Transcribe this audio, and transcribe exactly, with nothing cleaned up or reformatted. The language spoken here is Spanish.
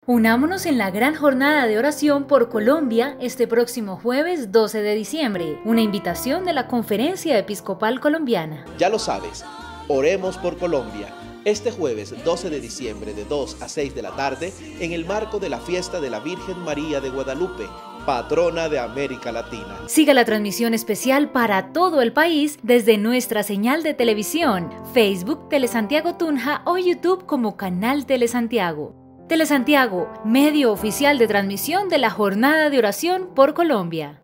Unámonos en la gran jornada de oración por Colombia este próximo jueves doce de diciembre, una invitación de la Conferencia Episcopal Colombiana. Ya lo sabes, oremos por Colombia, este jueves doce de diciembre de dos a seis de la tarde, en el marco de la fiesta de la Virgen María de Guadalupe, patrona de América Latina. Siga la transmisión especial para todo el país desde nuestra señal de televisión, Facebook Telesantiago Tunja o YouTube como Canal Telesantiago. Telesantiago, medio oficial de transmisión de la Jornada de Oración por Colombia.